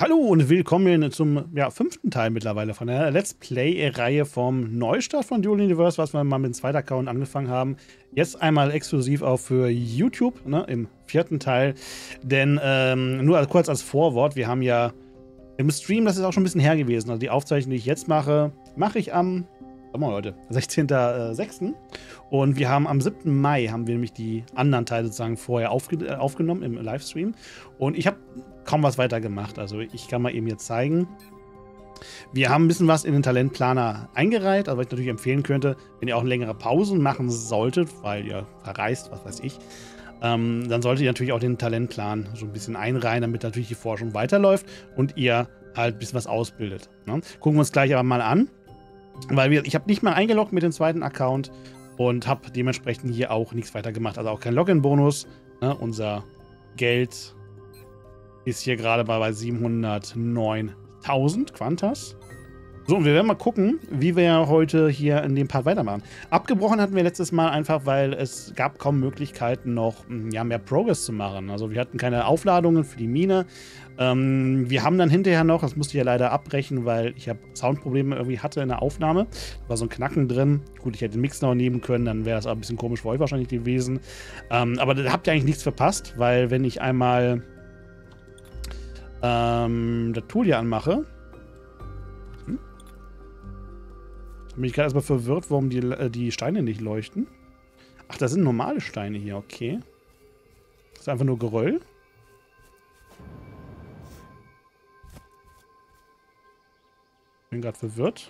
Hallo und willkommen zum fünften Teil mittlerweile von der Let's Play-Reihe vom Neustart von Dual Universe, was wir mal mit dem zweiten Account angefangen haben. Jetzt einmal exklusiv auch für YouTube, ne, im vierten Teil. Denn nur kurz als Vorwort, wir haben ja im Stream, das ist auch schon ein bisschen her gewesen, also die Aufzeichnung, die ich jetzt mache, mache ich am, sag mal Leute, 16.06. Und wir haben am 7. Mai, haben wir nämlich die anderen Teile sozusagen vorher aufgenommen im Livestream. Und ich habe kaum was weiter gemacht. Also ich kann mal eben jetzt zeigen. Wir haben ein bisschen was in den Talentplaner eingereiht, also was ich natürlich empfehlen könnte, wenn ihr auch längere Pausen machen solltet, weil ihr verreist, was weiß ich, dann solltet ihr natürlich auch den Talentplan so ein bisschen einreihen, damit natürlich die Forschung weiterläuft und ihr halt ein bisschen was ausbildet. Ne? Gucken wir uns gleich aber mal an, weil ich habe nicht mal eingeloggt mit dem zweiten Account und habe dementsprechend hier auch nichts weiter gemacht. Also auch kein Login-Bonus. Ne? Unser Geld ist hier gerade bei 709.000 Quantas. So, und wir werden mal gucken, wie wir heute hier in dem Part weitermachen. Abgebrochen hatten wir letztes Mal einfach, weil es gab kaum Möglichkeiten noch mehr Progress zu machen. Also wir hatten keine Aufladungen für die Mine. Wir haben dann hinterher noch, das musste ich ja leider abbrechen, weil ich Soundprobleme irgendwie hatte in der Aufnahme. Da war so ein Knacken drin. Gut, ich hätte den Mix noch nehmen können, dann wäre das auch ein bisschen komisch für euch wahrscheinlich gewesen. Aber da habt ihr eigentlich nichts verpasst, weil wenn ich einmal das Tool hier anmache, bin ich gerade erstmal verwirrt, warum die Steine nicht leuchten. Ach, das sind normale Steine hier, okay. Das ist einfach nur Geröll. Bin gerade verwirrt.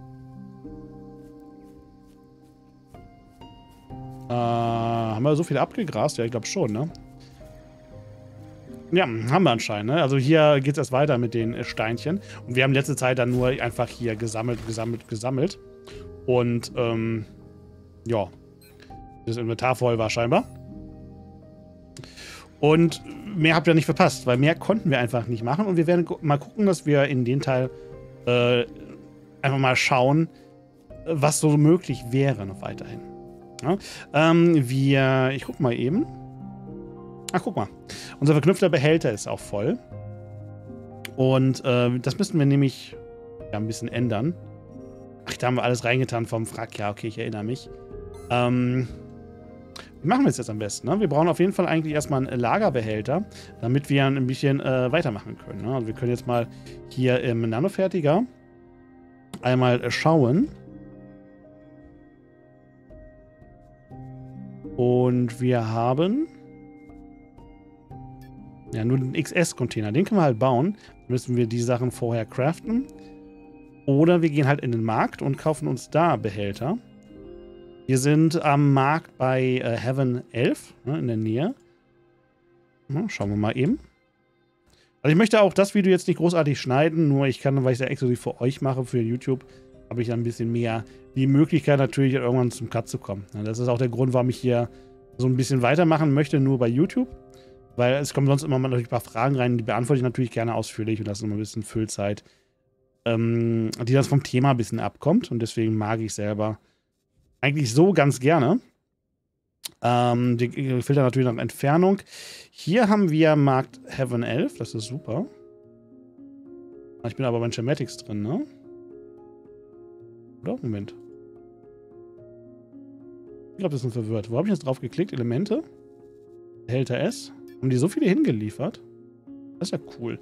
Haben wir so viel abgegrast? Ja, ich glaube schon, ne? Ja, haben wir anscheinend. Ne? Also hier geht es erst weiter mit den Steinchen. Und wir haben letzte Zeit dann nur einfach hier gesammelt. Und, ja. Das Inventar voll war scheinbar. Und mehr habt ihr nicht verpasst, weil mehr konnten wir einfach nicht machen. Und wir werden mal gucken, dass wir in den Teil einfach mal schauen, was so möglich wäre noch weiterhin. Ja? Ich guck mal eben. Ach, guck mal. Unser verknüpfter Behälter ist auch voll. Und das müssten wir nämlich ein bisschen ändern. Ach, da haben wir alles reingetan vom Wrack. Ja, okay, ich erinnere mich. Wie machen wir es jetzt am besten? Ne? Wir brauchen auf jeden Fall eigentlich erstmal einen Lagerbehälter, damit wir ein bisschen weitermachen können. Ne? Also wir können jetzt mal hier im Nanofertiger einmal schauen. Und wir haben ja nur den XS-Container. Den können wir halt bauen. Müssen wir die Sachen vorher craften. Oder wir gehen halt in den Markt und kaufen uns da Behälter. Wir sind am Markt bei Heaven 11, ne, in der Nähe. Na, schauen wir mal eben. Also ich möchte auch das Video jetzt nicht großartig schneiden, nur ich kann, weil ich es ja exklusiv für euch mache, für YouTube, habe ich ein bisschen mehr die Möglichkeit natürlich irgendwann zum Cut zu kommen. Ja, das ist auch der Grund, warum ich hier so ein bisschen weitermachen möchte, nur bei YouTube. Weil es kommen sonst immer mal natürlich ein paar Fragen rein, die beantworte ich natürlich gerne ausführlich und das ist immer ein bisschen Füllzeit, die das vom Thema ein bisschen abkommt und deswegen mag ich selber eigentlich so ganz gerne. Die filtern natürlich nach Entfernung. Hier haben wir Markt Heaven 11, das ist super. Ich bin aber bei Schematics drin, ne? Oder? Moment. Ich glaube, das ist verwirrt. Wo habe ich jetzt drauf geklickt? Elemente? Behälter S. Haben die so viele hingeliefert? Das ist ja cool.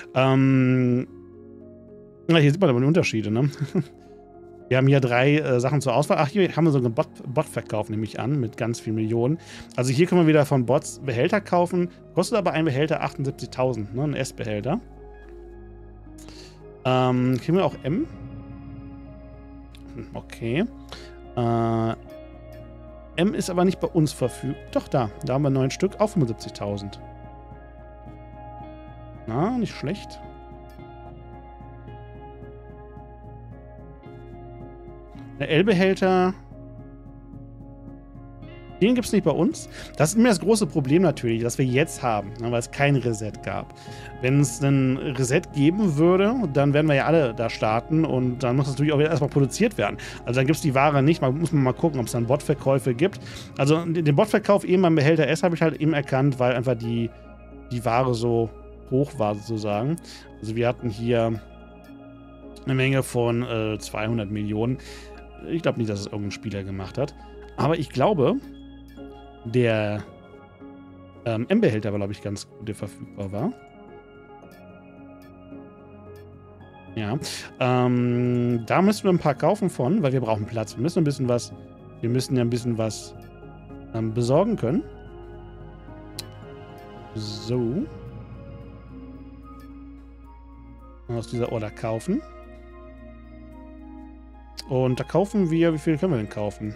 Hier sieht man aber die Unterschiede, ne? Wir haben hier 3 Sachen zur Auswahl. Ach, hier haben wir so einen Bot-Verkauf, nehme ich an, mit ganz vielen Millionen. Also hier können wir wieder von Bots Behälter kaufen. Kostet aber ein Behälter 78.000, ne? Ein S-Behälter. Kriegen wir auch M? Okay. M ist aber nicht bei uns verfügbar. Doch, da. Da haben wir 9 Stück auf 75.000. Na, nicht schlecht. Der L-Behälter. Den gibt es nicht bei uns. Das ist mir das große Problem natürlich, das wir jetzt haben, weil es kein Reset gab. Wenn es ein Reset geben würde, dann werden wir ja alle da starten und dann muss das natürlich auch erstmal produziert werden. Also dann gibt es die Ware nicht, muss man mal gucken, ob es dann Botverkäufe gibt. Also den Botverkauf eben beim Behälter S habe ich halt eben erkannt, weil einfach die Ware so hoch war sozusagen. Also wir hatten hier eine Menge von 200 Millionen. Ich glaube nicht, dass es irgendein Spieler gemacht hat. Aber ich glaube, der M-Behälter war, glaube ich, ganz gut, der verfügbar war. Ja. Da müssen wir ein paar kaufen von, weil wir brauchen Platz. Wir müssen ja ein bisschen was besorgen können. So. Aus dieser Order kaufen. Und da kaufen wir, wie viel können wir denn kaufen?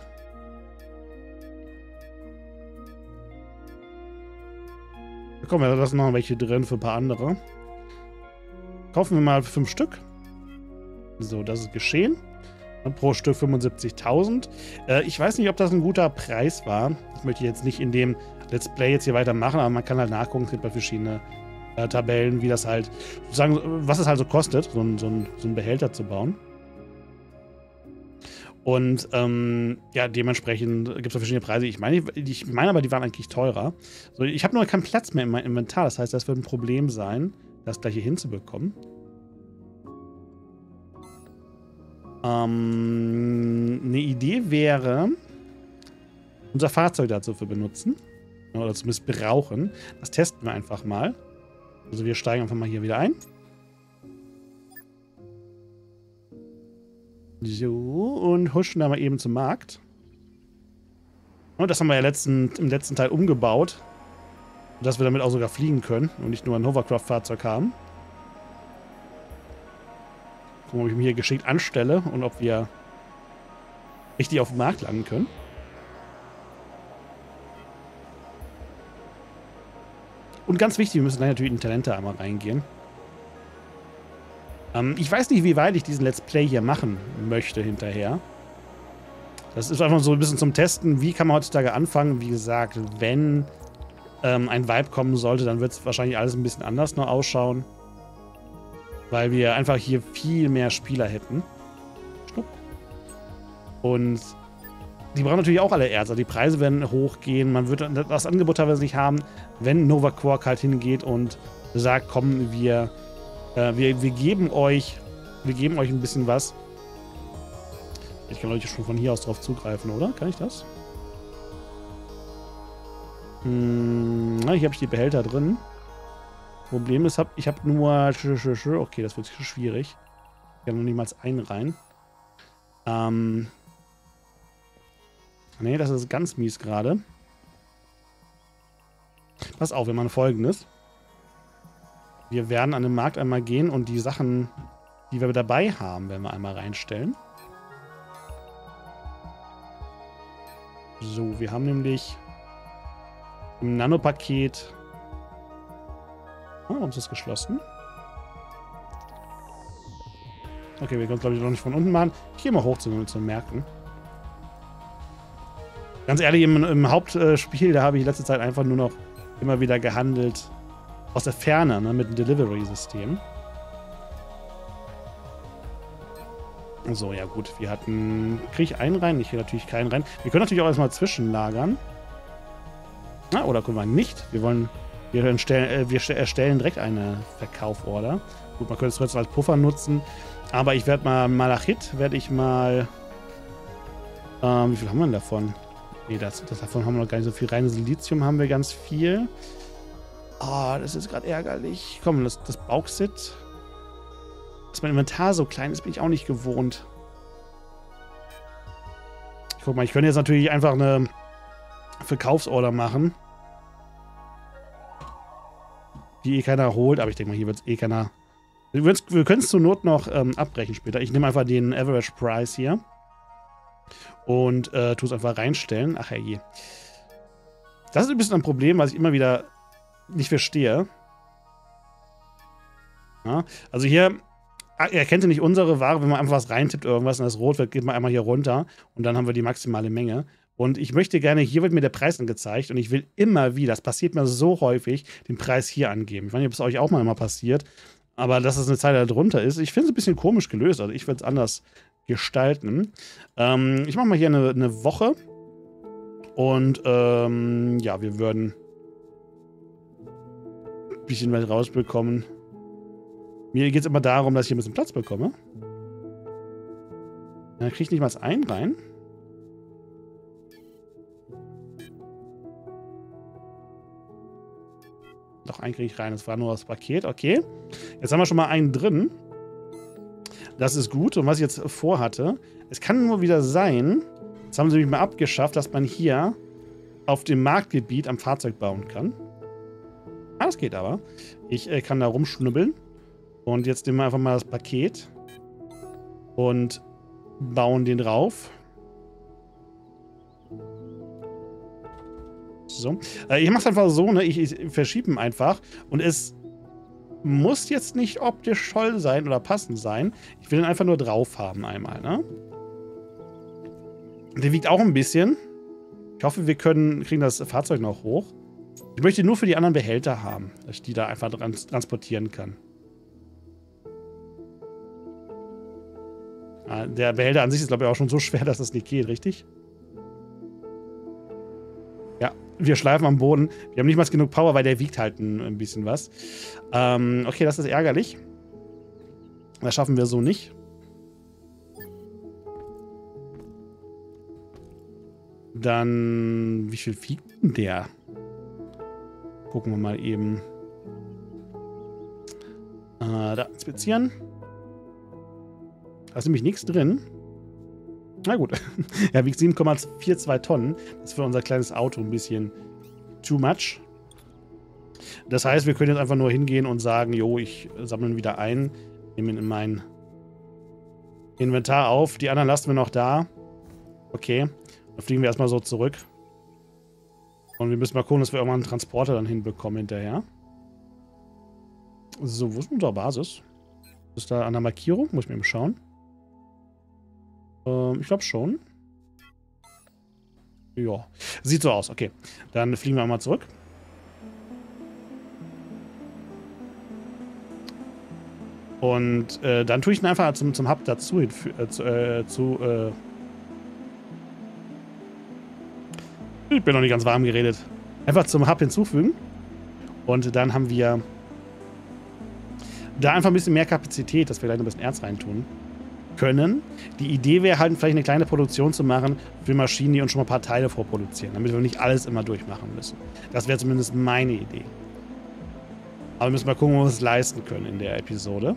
Da kommen wir, da sind noch welche drin für ein paar andere. Kaufen wir mal 5 Stück. So, das ist geschehen. Pro Stück 75.000. Ich weiß nicht, ob das ein guter Preis war. Das möchte ich jetzt nicht in dem Let's Play jetzt hier weitermachen, aber man kann halt nachgucken, es gibt bei verschiedene Tabellen, wie das halt, sozusagen, was es halt so kostet, so einen Behälter zu bauen. Und ja, dementsprechend gibt es verschiedene Preise. Ich meine aber, die waren eigentlich teurer. So, ich habe nur keinen Platz mehr in meinem Inventar. Das heißt, das wird ein Problem sein, das gleich hier hinzubekommen. Eine Idee wäre, unser Fahrzeug dazu zu benutzen. Oder zu missbrauchen. Das testen wir einfach mal. Also wir steigen einfach mal hier wieder ein. So, und huschen da mal eben zum Markt. Und das haben wir ja im letzten Teil umgebaut. Dass wir damit auch sogar fliegen können und nicht nur ein Hovercraft-Fahrzeug haben. Gucken, ob ich mich hier geschickt anstelle und ob wir richtig auf dem Markt landen können. Und ganz wichtig, wir müssen gleich natürlich in Talente einmal reingehen. Ich weiß nicht, wie weit ich diesen Let's Play hier machen möchte hinterher. Das ist einfach so ein bisschen zum Testen. Wie kann man heutzutage anfangen? Wie gesagt, wenn ein Vibe kommen sollte, dann wird es wahrscheinlich alles ein bisschen anders noch ausschauen. Weil wir einfach hier viel mehr Spieler hätten. Und die brauchen natürlich auch alle Erz. Also die Preise werden hochgehen. Man wird das Angebot teilweise nicht haben, wenn Nova Quark halt hingeht und sagt, komm, wir geben euch ein bisschen was. Ich kann Leute schon von hier aus drauf zugreifen, oder? Kann ich das? Hier habe ich die Behälter drin. Problem ist, ich habe nur... Okay, das wird schwierig. Ich habe noch niemals einen rein. Nee, das ist ganz mies gerade. Pass auf, wir machen Folgendes. Wir werden an den Markt einmal gehen und die Sachen, die wir dabei haben, werden wir einmal reinstellen. So, wir haben nämlich im Nanopaket... Oh, warum ist das geschlossen? Okay, wir können es, glaube ich, noch nicht von unten machen. Ich gehe mal hoch zu den Märkten. Ganz ehrlich, im Hauptspiel, da habe ich in letzter Zeit einfach nur noch immer wieder gehandelt aus der Ferne, ne, mit dem Delivery-System. So, ja gut, wir hatten... Kriege ich einen rein? Ich kriege natürlich keinen rein. Wir können natürlich auch erstmal zwischenlagern. Na, oder können wir nicht. Wir erstellen direkt eine Verkauforder. Gut, man könnte es trotzdem als Puffer nutzen. Aber ich werde mal Malachit, wie viel haben wir denn davon? Nee, davon haben wir noch gar nicht so viel. Reines Silizium haben wir ganz viel. Oh, das ist gerade ärgerlich. Komm, das Bauxit. Dass mein Inventar so klein ist, bin ich auch nicht gewohnt. Guck mal, ich könnte jetzt natürlich einfach eine Verkaufsorder machen. Die eh keiner holt, aber ich denke mal, hier wird es eh keiner... Wir können es zur Not noch abbrechen später. Ich nehme einfach den Average Price hier. Und tue es einfach reinstellen. Ach herrje. Das ist ein bisschen ein Problem, was ich immer wieder nicht verstehe. Ja, also hier erkennt ihr nicht unsere Ware, wenn man einfach was reintippt, irgendwas und das rot wird, geht man einmal hier runter und dann haben wir die maximale Menge. Und ich möchte gerne, hier wird mir der Preis angezeigt und ich will immer wieder, das passiert mir so häufig, den Preis hier angeben. Ich weiß nicht, ob es euch auch mal immer passiert, aber dass es eine Zeit da drunter ist. Ich finde es ein bisschen komisch gelöst, also ich würde es anders gestalten. Ich mache mal hier eine Woche und ja, wir würden ein bisschen was rausbekommen. Mir geht es immer darum, dass ich ein bisschen Platz bekomme. Dann kriege ich nicht mal das ein rein. Doch, einen kriege ich rein. Das war nur das Paket. Okay. Jetzt haben wir schon mal einen drin. Das ist gut. Und was ich jetzt vorhatte, es kann nur wieder sein, das haben sie nämlich mal abgeschafft, dass man hier auf dem Marktgebiet am Fahrzeug bauen kann. Ah, das geht aber. Ich kann da rumschnubbeln. Und jetzt nehmen wir einfach mal das Paket und bauen den drauf. So. Ich mache es einfach so, ne? Ich verschiebe ihn einfach. Und es muss jetzt nicht optisch toll sein oder passend sein. Ich will ihn einfach nur drauf haben einmal, ne? Der wiegt auch ein bisschen. Ich hoffe, wir kriegen das Fahrzeug noch hoch. Ich möchte nur für die anderen Behälter haben, dass ich die da einfach transportieren kann. Der Behälter an sich ist, glaube ich, auch schon so schwer, dass das nicht geht, richtig? Ja, wir schleifen am Boden. Wir haben nicht mal genug Power, weil der wiegt halt ein bisschen was. Okay, das ist ärgerlich. Das schaffen wir so nicht. Dann, wie viel wiegt denn der? Gucken wir mal eben. Da inspizieren. Da ist nämlich nichts drin. Na gut. Er wiegt 7,42 Tonnen. Das ist für unser kleines Auto ein bisschen too much. Das heißt, wir können jetzt einfach nur hingehen und sagen, jo, ich sammle ihn wieder ein, nehme ihn in mein Inventar auf. Die anderen lassen wir noch da. Okay. Dann fliegen wir erstmal so zurück. Und wir müssen mal gucken, dass wir irgendwann einen Transporter dann hinbekommen hinterher. So, wo ist unsere Basis? Ist da an der Markierung? Muss ich mir eben schauen. Ich glaube schon. Ja. Sieht so aus. Okay. Dann fliegen wir mal zurück. Und dann tue ich ihn einfach zum Hub dazu ich bin noch nicht ganz warm geredet. Einfach zum Hub hinzufügen. Und dann haben wir da einfach ein bisschen mehr Kapazität, dass wir gleich ein bisschen Erz reintun können. Die Idee wäre halt, vielleicht eine kleine Produktion zu machen für Maschinen, die uns schon mal ein paar Teile vorproduzieren, damit wir nicht alles immer durchmachen müssen. Das wäre zumindest meine Idee. Aber wir müssen mal gucken, wo wir es leisten können in der Episode.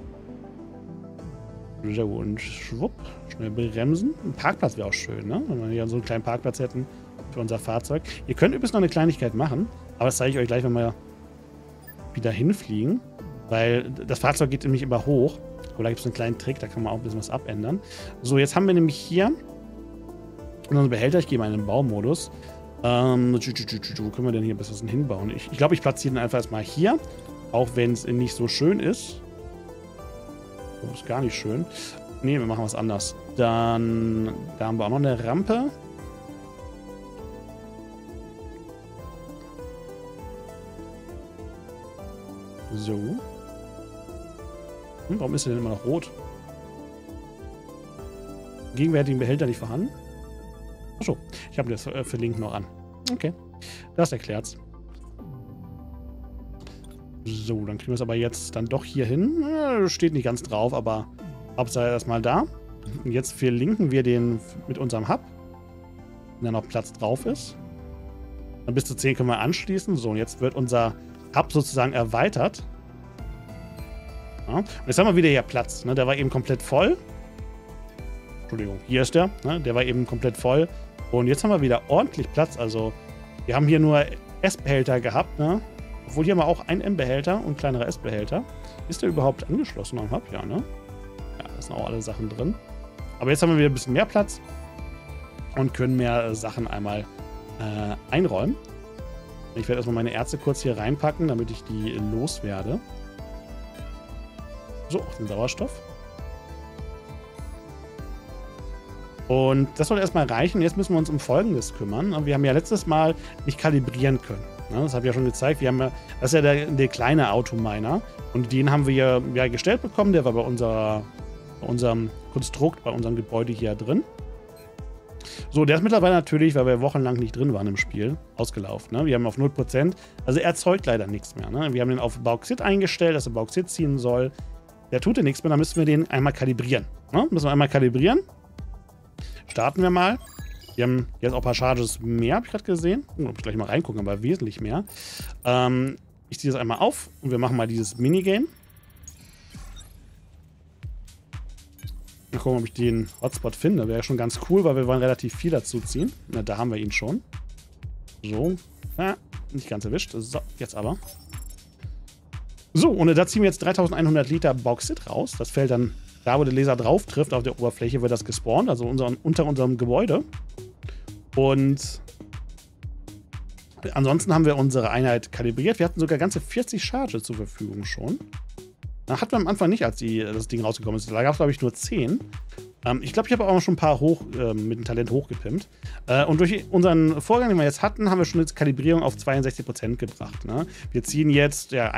Und schwupp, schnell bremsen. Ein Parkplatz wäre auch schön, ne? Wenn wir hier so einen kleinen Parkplatz hätten für unser Fahrzeug. Ihr könnt übrigens noch eine Kleinigkeit machen, aber das zeige ich euch gleich, wenn wir wieder hinfliegen. Weil das Fahrzeug geht nämlich immer hoch. Aber da gibt es einen kleinen Trick, da kann man auch ein bisschen was abändern. So, jetzt haben wir nämlich hier unseren Behälter. Ich gehe mal in den Baumodus. Wo können wir denn hier ein bisschen hinbauen? Ich glaube, ich platziere den einfach erstmal hier. Auch wenn es nicht so schön ist. Oh, ist gar nicht schön. Nee, wir machen was anders. Dann, da haben wir auch noch eine Rampe. So. Warum ist der denn immer noch rot? Gegenwärtigen Behälter nicht vorhanden? Achso, ich habe das verlinkt noch an. Okay, das erklärt's. So, dann kriegen wir es aber jetzt dann doch hier hin. Steht nicht ganz drauf, aber Hauptsache erstmal da. Und jetzt verlinken wir den mit unserem Hub. Wenn da noch Platz drauf ist. Dann bis zu 10 können wir anschließen. So, und jetzt wird unser Hub sozusagen erweitert. Ja. Und jetzt haben wir wieder hier Platz. Ne? Der war eben komplett voll. Entschuldigung, hier ist der. Ne? Der war eben komplett voll. Und jetzt haben wir wieder ordentlich Platz. Also, wir haben hier nur S-Behälter gehabt. Ne? Obwohl hier haben wir auch einen M-Behälter und kleinere S-Behälter. Ist der überhaupt angeschlossen am Hub? Ja, ne? Ja, da sind auch alle Sachen drin. Aber jetzt haben wir wieder ein bisschen mehr Platz. Und können mehr Sachen einmal einräumen. Ich werde erstmal meine Erze kurz hier reinpacken, damit ich die loswerde. So, auch den Sauerstoff. Und das soll erstmal reichen. Jetzt müssen wir uns um Folgendes kümmern. Wir haben ja letztes Mal nicht kalibrieren können. Das habe ich ja schon gezeigt. Wir haben ja, das ist ja der kleine Autominer. Und den haben wir ja gestellt bekommen. Der war bei unserem Konstrukt, bei unserem Gebäude hier drin. So, der ist mittlerweile natürlich, weil wir wochenlang nicht drin waren im Spiel, ausgelaufen. Ne? Wir haben auf 0%. Also er erzeugt leider nichts mehr. Ne? Wir haben den auf Bauxit eingestellt, dass er Bauxit ziehen soll. Der tut ja nichts mehr, dann müssen wir den einmal kalibrieren. Ne? Müssen wir einmal kalibrieren. Starten wir mal. Wir haben jetzt auch ein paar Charges mehr, habe ich gerade gesehen. Muss ich gleich mal reingucken, aber wesentlich mehr. Ich ziehe das einmal auf und wir machen mal dieses Minigame. Mal gucken, ob ich den Hotspot finde. Wäre schon ganz cool, weil wir wollen relativ viel dazu ziehen. Na, da haben wir ihn schon. So. Ja, nicht ganz erwischt. So, jetzt aber. So, und da ziehen wir jetzt 3100 Liter Bauxit raus. Das fällt dann da, wo der Laser drauf trifft, auf der Oberfläche wird das gespawnt. Also unter unserem Gebäude. Und ansonsten haben wir unsere Einheit kalibriert. Wir hatten sogar ganze 40 Charge zur Verfügung schon. Hatten wir am Anfang nicht, als das Ding rausgekommen ist. Da gab es, glaube ich, nur 10. Ich glaube, ich habe auch schon ein paar mit dem Talent hochgepimpt. Und durch unseren Vorgang, den wir jetzt hatten, haben wir schon jetzt Kalibrierung auf 62% gebracht. Ne? Wir ziehen jetzt ja,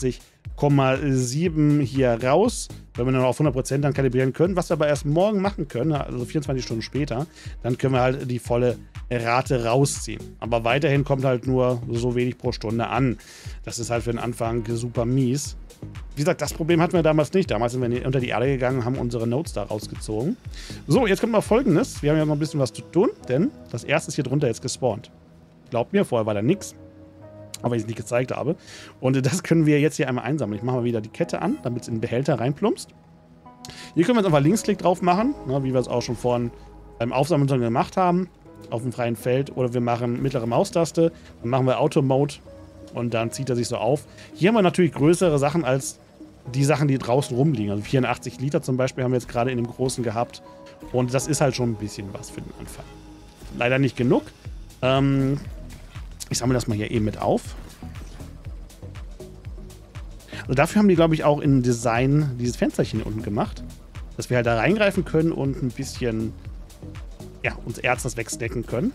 21,7 hier raus. Wenn wir dann auf 100% dann kalibrieren können, was wir aber erst morgen machen können, also 24 Stunden später, dann können wir halt die volle Rate rausziehen. Aber weiterhin kommt halt nur so wenig pro Stunde an. Das ist halt für den Anfang super mies. Wie gesagt, das Problem hatten wir damals nicht. Damals sind wir unter die Erde gegangen und haben unsere Nodes da rausgezogen. So, jetzt kommt mal Folgendes. Wir haben ja noch ein bisschen was zu tun, denn das erste ist hier drunter jetzt gespawnt. Glaubt mir, vorher war da nichts. Aber ich es nicht gezeigt habe. Und das können wir jetzt hier einmal einsammeln. Ich mache mal wieder die Kette an, damit es in den Behälter reinplumpst. Hier können wir jetzt einfach Linksklick drauf machen, ne, wie wir es auch schon vorhin beim Aufsammeln gemacht haben. Auf dem freien Feld. Oder wir machen mittlere Maustaste. Dann machen wir Auto-Mode. Und dann zieht er sich so auf. Hier haben wir natürlich größere Sachen als die Sachen, die draußen rumliegen. Also 84 Liter zum Beispiel haben wir jetzt gerade in dem Großen gehabt. Und das ist halt schon ein bisschen was für den Anfang. Leider nicht genug. Ich sammle das mal hier eben mit auf. Also dafür haben die, glaube ich, auch im Design dieses Fensterchen hier unten gemacht. Dass wir halt da reingreifen können und ein bisschen, ja, uns Erz das wegsnacken können.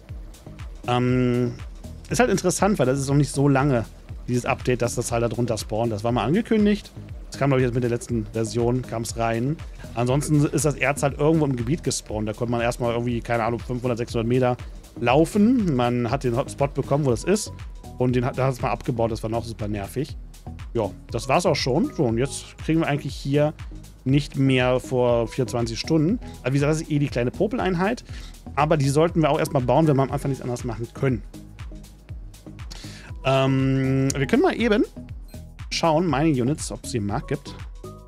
Ist halt interessant, weil das ist noch nicht so lange, dieses Update, dass das halt da drunter spawnt. Das war mal angekündigt. Das kam, glaube ich, jetzt mit der letzten Version, kam es rein. Ansonsten ist das Erz halt irgendwo im Gebiet gespawnt. Da konnte man erstmal irgendwie, keine Ahnung, 500, 600 Meter laufen. Man hat den Spot bekommen, wo das ist. Und da hat es mal abgebaut. Das war noch super nervig. Ja, das war's auch schon. So, und jetzt kriegen wir eigentlich hier nicht mehr vor 24 Stunden. Also wie gesagt, das ist eh die kleine Popeleinheit. Aber die sollten wir auch erstmal bauen, wenn wir am Anfang nichts anderes machen können. Wir können mal eben schauen, Mining Units, ob es hier im Markt gibt.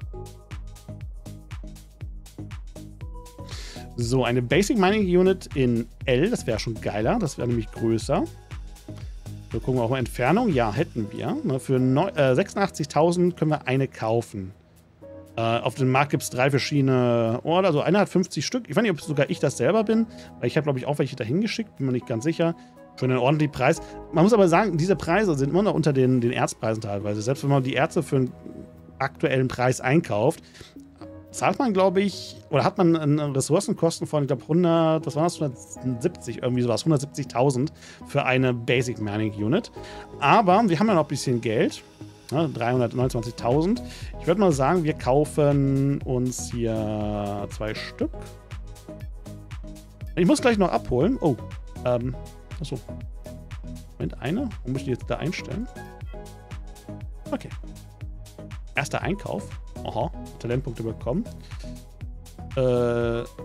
So, eine Basic Mining Unit in L, das wäre schon geiler, das wäre nämlich größer. Wir gucken auch mal Entfernung, ja, hätten wir. Für 86.000 können wir eine kaufen. Auf dem Markt gibt es 3 verschiedene Orte, also einer hat 50 Stück. Ich weiß nicht, ob sogar ich das selber bin, weil ich habe, glaube ich, auch welche dahin geschickt, bin mir nicht ganz sicher. Für einen ordentlichen Preis. Man muss aber sagen, diese Preise sind immer noch unter den Erzpreisen teilweise. Selbst wenn man die Erze für einen aktuellen Preis einkauft, zahlt man, glaube ich, oder hat man Ressourcenkosten von, ich glaube, 100, was war das, 170, irgendwie sowas, 170.000 für eine Basic Mining Unit. Aber wir haben ja noch ein bisschen Geld, ne, 329.000. Ich würde mal sagen, wir kaufen uns hier 2 Stück. Ich muss gleich noch abholen. Oh, achso. Moment, eine? Wo muss ich die jetzt da einstellen? Okay. Erster Einkauf. Aha, Talentpunkte bekommen. Okay,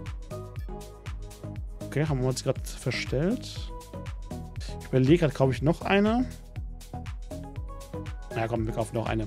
haben wir uns gerade verstellt. Ich überlege gerade, kaufe ich noch eine? Na komm, wir kaufen noch eine.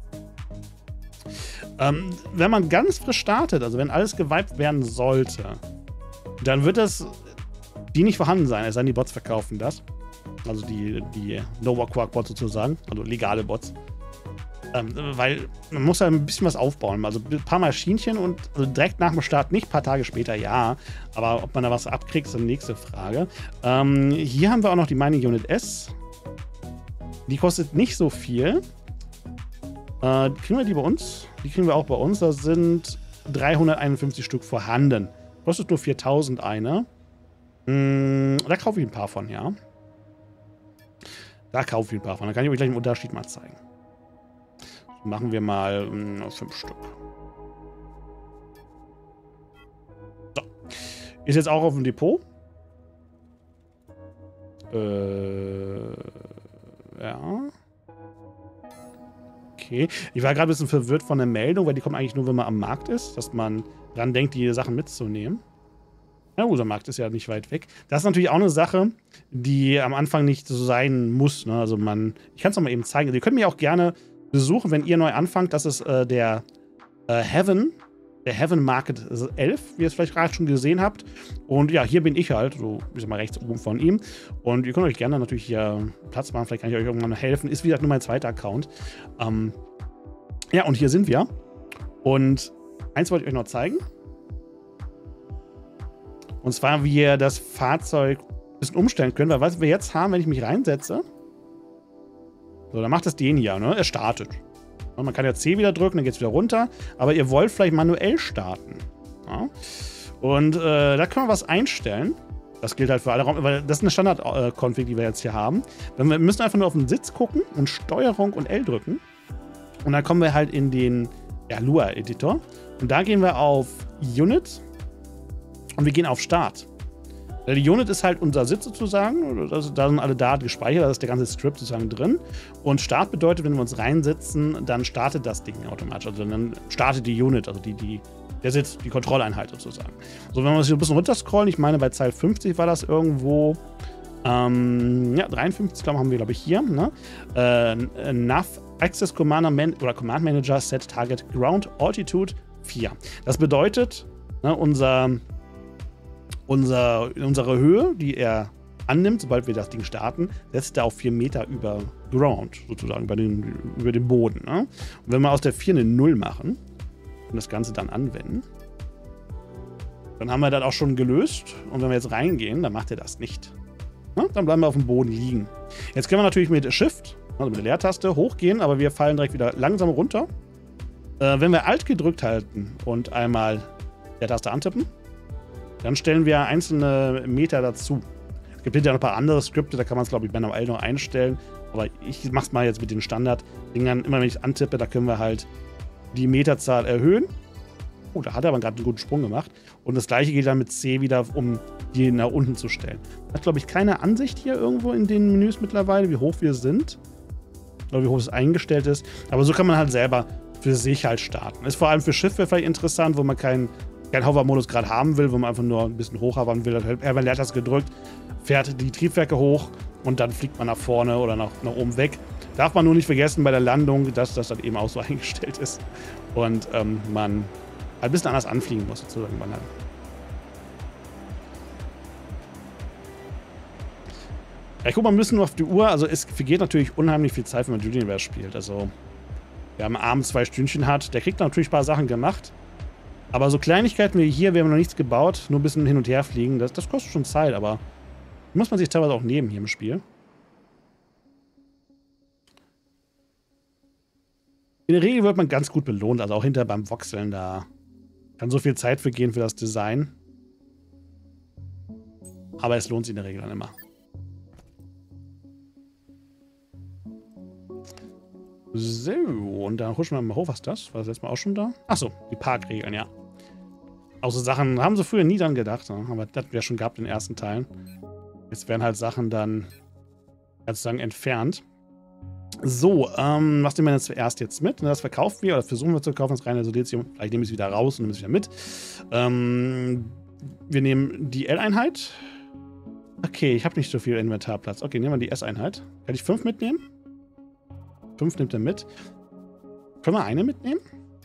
Wenn man ganz frisch startet, also wenn alles gewiped werden sollte, dann wird das die nicht vorhanden sein, es sei denn, die Bots verkaufen das. Also die Nova-Quark-Bots sozusagen, also legale Bots. Weil man muss ja ein bisschen was aufbauen. Also ein paar Maschinchen und also direkt nach dem Start nicht, ein paar Tage später ja. Aber ob man da was abkriegt, ist die nächste Frage. Hier haben wir auch noch die Mining Unit S. Die kostet nicht so viel. Kriegen wir die bei uns? Die kriegen wir auch bei uns. Da sind 351 Stück vorhanden. Kostet nur 4.000 eine. Da kaufe ich ein paar von, ja. Da kaufe ich ein paar von. Da kann ich euch gleich einen Unterschied mal zeigen. So, machen wir mal 5 Stück. So. Ist jetzt auch auf dem Depot. Ja. Okay. Ich war gerade ein bisschen verwirrt von der Meldung, weil die kommt eigentlich nur, wenn man am Markt ist, dass man dran denkt, die Sachen mitzunehmen. Ja, unser Markt ist ja nicht weit weg. Das ist natürlich auch eine Sache, die am Anfang nicht so sein muss. Ne? Also ich kann es noch mal eben zeigen. Also ihr könnt mich auch gerne besuchen, wenn ihr neu anfangt. Das ist der Heaven Market 11, wie ihr es vielleicht gerade schon gesehen habt. Und ja, hier bin ich halt, so, ich sag mal, rechts oben von ihm. Und ihr könnt euch gerne natürlich hier Platz machen. Vielleicht kann ich euch irgendwann helfen. Ist, wie gesagt, nur mein zweiter Account. Ja, und hier sind wir. Und eins wollte ich euch noch zeigen. Und zwar, wie ihr das Fahrzeug ein bisschen umstellen könnt. Weil was wir jetzt haben, wenn ich mich reinsetze, so, dann macht das den hier, ne? Er startet. Man kann ja C wieder drücken, dann geht es wieder runter. Aber ihr wollt vielleicht manuell starten. Ja? Und da können wir was einstellen. Das gilt halt für alle Raum, weil das ist eine Standard-Config, die wir jetzt hier haben. Wir müssen einfach nur auf den Sitz gucken und Steuerung und L drücken. Und dann kommen wir halt in den Lua-Editor. Und da gehen wir auf Unit. Und wir gehen auf Start. Die Unit ist halt unser Sitz sozusagen. Also da sind alle Daten gespeichert, da ist der ganze Script sozusagen drin. Und Start bedeutet, wenn wir uns reinsetzen, dann startet das Ding automatisch. Also dann startet die Unit, also der Sitz, die Kontrolleinheit sozusagen. So, wenn wir uns hier ein bisschen runterscrollen, ich meine, bei Zeile 50 war das irgendwo. Ja, 53, glaube ich, haben wir, glaube ich, hier. Ne? Nav Access Command Manager Set Target Ground Altitude 4. Das bedeutet, ne, unsere Höhe, die er annimmt, sobald wir das Ding starten, setzt er auf 4 Meter über Ground, sozusagen, über den Boden. Ne? Und wenn wir aus der 4 eine 0 machen und das Ganze dann anwenden, dann haben wir das auch schon gelöst. Und wenn wir jetzt reingehen, dann macht er das nicht. Ne? Dann bleiben wir auf dem Boden liegen. Jetzt können wir natürlich mit Shift, also mit der Leertaste, hochgehen, aber wir fallen direkt wieder langsam runter. Wenn wir Alt gedrückt halten und einmal der Taste antippen, dann stellen wir einzelne Meter dazu. Es gibt hinterher noch ein paar andere Skripte, da kann man es, glaube ich, manuell noch einstellen. Aber ich mache es mal jetzt mit den Standard-Dingern. Immer wenn ich antippe, da können wir halt die Meterzahl erhöhen. Oh, da hat er aber gerade einen guten Sprung gemacht. Und das gleiche geht dann mit C wieder, um die nach unten zu stellen. Hat, glaube ich, keine Ansicht hier irgendwo in den Menüs mittlerweile, wie hoch wir sind. Oder wie hoch es eingestellt ist. Aber so kann man halt selber für sich halt starten. Ist vor allem für Schiffe vielleicht interessant, wo man keinen Hover-Modus gerade haben will, wo man einfach nur ein bisschen hochhavern will. Wenn man das gedrückt, fährt die Triebwerke hoch und dann fliegt man nach vorne oder nach oben weg. Darf man nur nicht vergessen bei der Landung, dass das dann eben auch so eingestellt ist. Und man ein bisschen anders anfliegen muss, sozusagen. Ja, ich gucke mal ein bisschen auf die Uhr. Also es vergeht natürlich unheimlich viel Zeit, wenn man Dual Universe spielt. Also wir haben abends 2 Stündchen hat. Der kriegt natürlich ein paar Sachen gemacht. Aber so Kleinigkeiten wie hier, wir haben noch nichts gebaut, nur ein bisschen hin und her fliegen, das kostet schon Zeit, aber muss man sich teilweise auch nehmen hier im Spiel. In der Regel wird man ganz gut belohnt, also auch hinterher beim Voxeln, da kann so viel Zeit vergehen für das Design. Aber es lohnt sich in der Regel dann immer. So, und dann huschen wir mal hoch, was ist das? War das letztes Mal auch schon da? Achso, die Parkregeln, ja. Auch so Sachen haben sie früher nie dran gedacht, ne? Aber das hatten wir schon gehabt in den ersten Teilen. Jetzt werden halt Sachen dann sozusagen entfernt. So, was nehmen wir jetzt zuerst jetzt mit? Das verkaufen wir oder versuchen wir zu kaufen, das reine Silizium. Vielleicht nehme ich es wieder raus und nehme es wieder mit. Wir nehmen die L-Einheit. Okay, ich habe nicht so viel Inventarplatz. Okay, nehmen wir die S-Einheit. Kann ich 5 mitnehmen? 5 nimmt er mit. Können wir eine mitnehmen?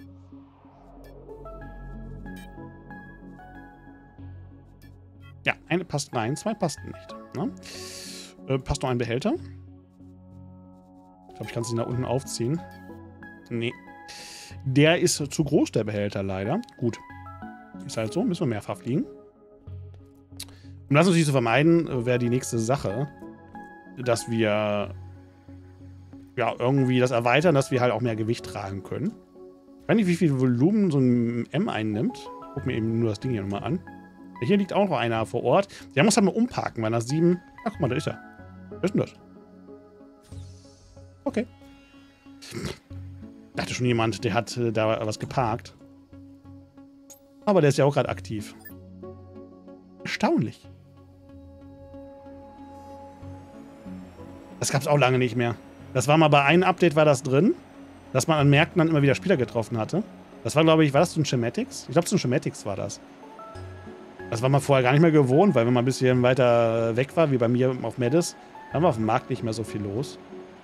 Ja, eine passt rein, 2 passten nicht. Ne? Passt noch ein Behälter? Ich glaube, ich kann es nicht nach unten aufziehen. Nee. Der ist zu groß, der Behälter, leider. Gut. Ist halt so, müssen wir mehrfach fliegen. Um das natürlich zu vermeiden, wäre die nächste Sache, dass wir ja irgendwie das erweitern, dass wir halt auch mehr Gewicht tragen können. Ich weiß nicht, wie viel Volumen so ein M einnimmt. Guck mir eben nur das Ding hier nochmal an. Hier liegt auch noch einer vor Ort. Der muss halt mal umparken, weil nach 7... Ach, guck mal, da ist er. Was ist denn das? Okay. Ich dachte schon jemand, der hat da was geparkt. Aber der ist ja auch gerade aktiv. Erstaunlich. Das gab es auch lange nicht mehr. Das war mal bei einem Update war das drin, dass man an Märkten dann immer wieder Spieler getroffen hatte. Das war, glaube ich, war das so ein Schematics? Ich glaube, so ein Schematics war das. Das war man vorher gar nicht mehr gewohnt, weil wenn man ein bisschen weiter weg war, wie bei mir auf Medes, dann war auf dem Markt nicht mehr so viel los.